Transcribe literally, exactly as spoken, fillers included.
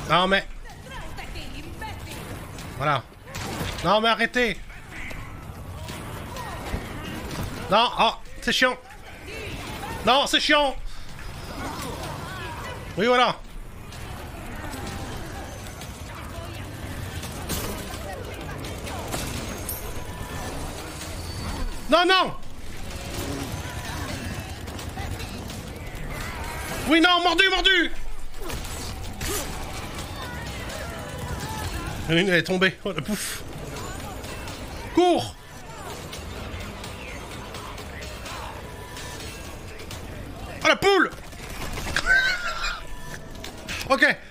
Non mais... Voilà. Non mais arrêtez. Non, oh, c'est chiant. Non, c'est chiant. Oui, voilà. Non, non. Oui, non, mordu, mordu. Une, elle est tombée. Oh, la pouf. Cours. Oh, la poule. Ok.